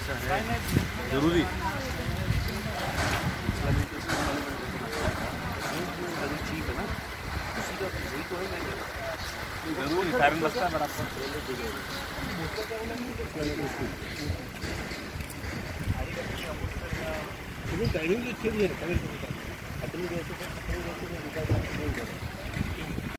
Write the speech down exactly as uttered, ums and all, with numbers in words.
ऐसा है जरूरी चीज है ना, उसी का वही तो है जरूरी फायरिंग बसता है बराबर। टाइमिंग जो अच्छी है